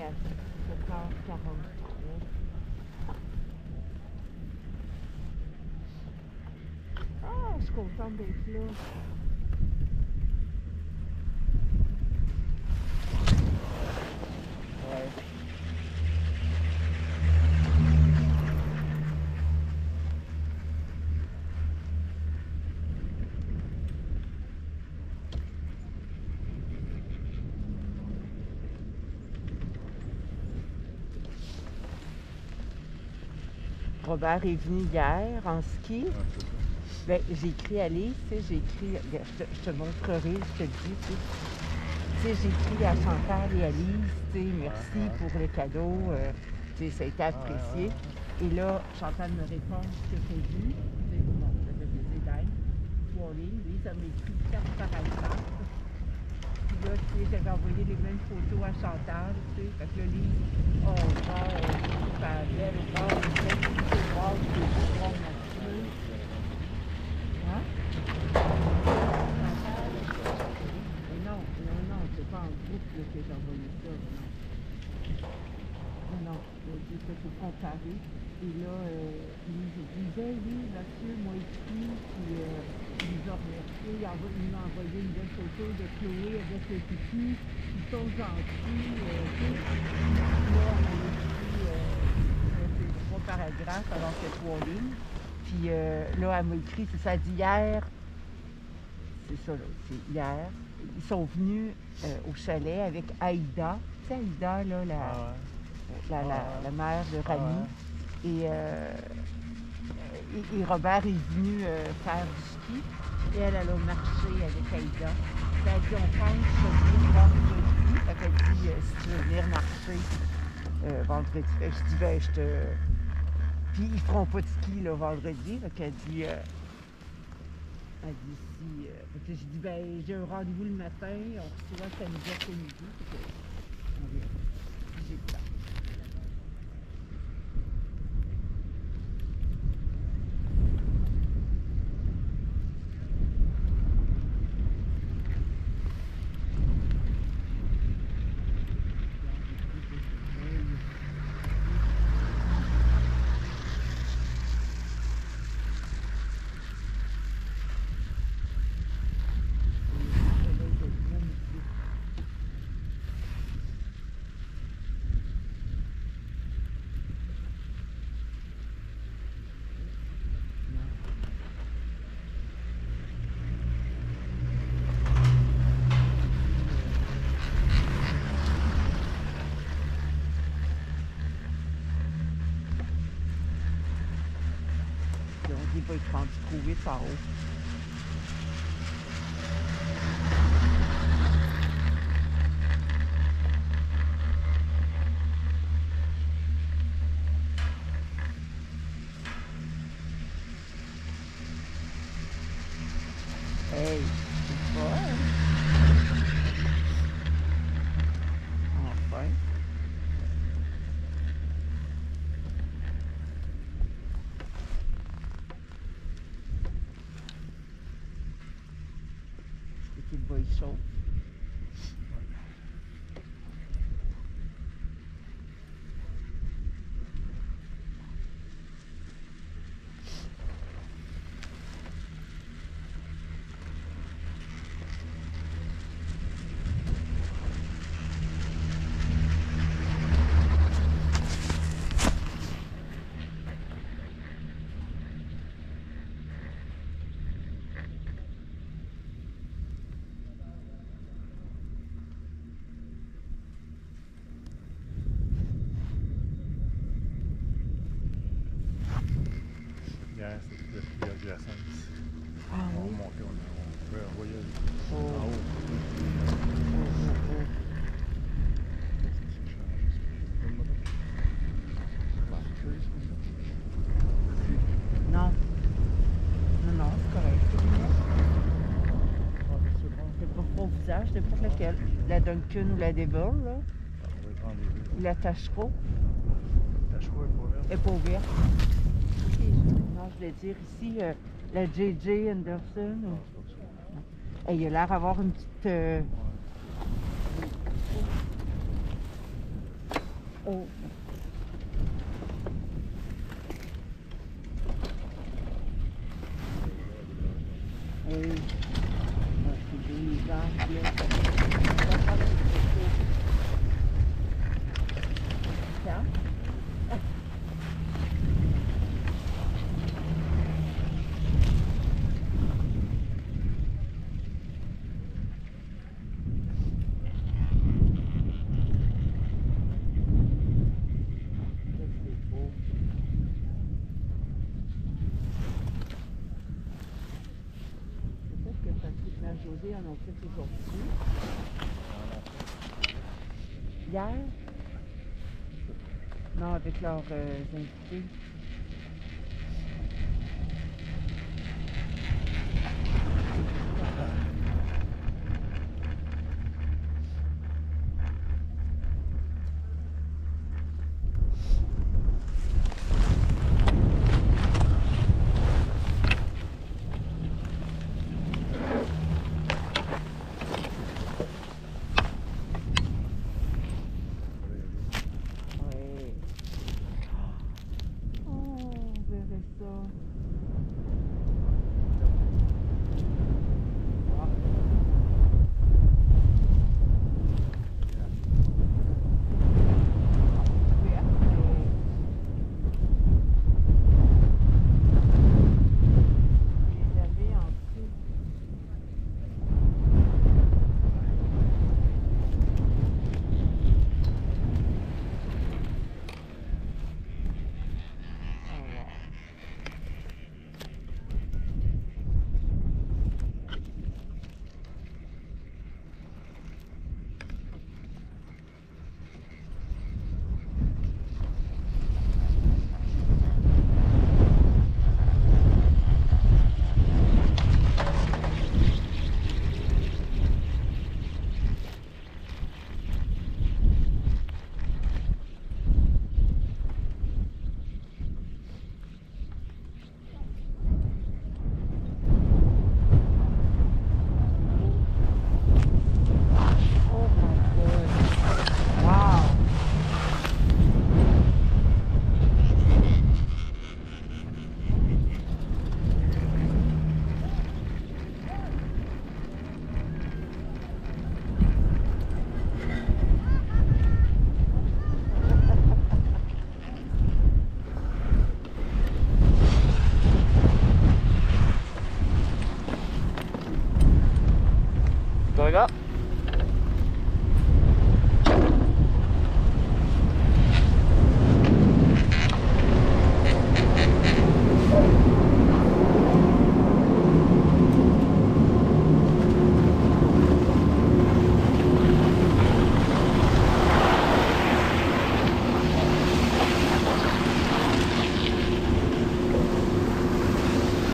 à 7h43. Ah, je suis contente d'être là. Ouais. Robert est venu hier en ski. Ouais, c'est ça. Ben, j'ai écrit à Lise, tu sais, j'ai écrit, regarde, je te montrerai, je te le dis, tu sais. Tu sais, j'ai écrit à Chantal et à Lise, tu sais, merci ouais. pour le cadeau, tu sais, ça a été Ouais, apprécié. ouais. Et là, Chantal me répond ce que j'ai vu, tu sais, bon, ça fait plaisir d'être. 3 lignes, Lise, elle m'a écrit 4 paragraphes. Puis là, tu sais, j'avais envoyé les mêmes photos à Chantal, tu sais, fait que là, Lise, oh, wow, super belle, wow, c'est wow, c'est beau, wow, merci. Hein? Chantal? Mais non, c'est pas en groupe là, que j'ai envoyé ça, non. Non, il faut comparer. Et là, il disait, oui, monsieur m'a écrit, puis il nous a remercié, il m'a envoyé une belle photo de Chloé avec le pipi, ils sont gentils, tu sais. Là, on a écrit c'est 3 paragraphes, alors que 3 lignes. Puis là, elle m'a écrit, c'est ça d'hier, c'est ça, là, c'est hier. Ils sont venus au chalet avec Aïda. Tu sais, Aïda, là, la mère de Rami. Et Robert est venu faire du ski. Et elle a marché avec Aïda. Puis elle a dit, on pense venir vendredi. Fait qu'elle dit, si tu veux venir marcher vendredi. Fait que je dis, ben, je te... Puis ils feront pas de ski, là, vendredi. Fait qu'elle dit... Elle dit si. J'ai dit, ben, j'ai un rendez-vous le matin, on reçoit samedi après-midi. On verra. J'ai le temps. On dit, il va être rendu trop vite en haut. Hey, c'est pas, hein? Enfin. Et qu'il va y chauffe. Hier, c'était le plus glaçant ici. Ah On oui? remontait, on pouvait envoyer Oh. en haut. Oh. Qu'est-ce qui s'est changé? C'est le moteur? Non. Non, c'est correct. C'est bien. C'est bon. C'est pas pour visage, n'importe laquelle. La Duncan ou la Devil, là. On va y prendre les deux. Ou la Tachereau. Ta choix est pas verte. Elle est pas ouverte. Ok. Non, je voulais dire ici, la J.J. Anderson. Non, c'est pas ça. Hey, il a l'air d'avoir une petite... Ouais. Oh. Oui. Ouais, c'est des arbres, là. On va prendre une photo. Tiens. C'est beau. Peut-être que Patrick et José en ont fait aujourd'hui. Hier? Non, avec leurs invités. Oui. Oh, on verrait ça. Go, go.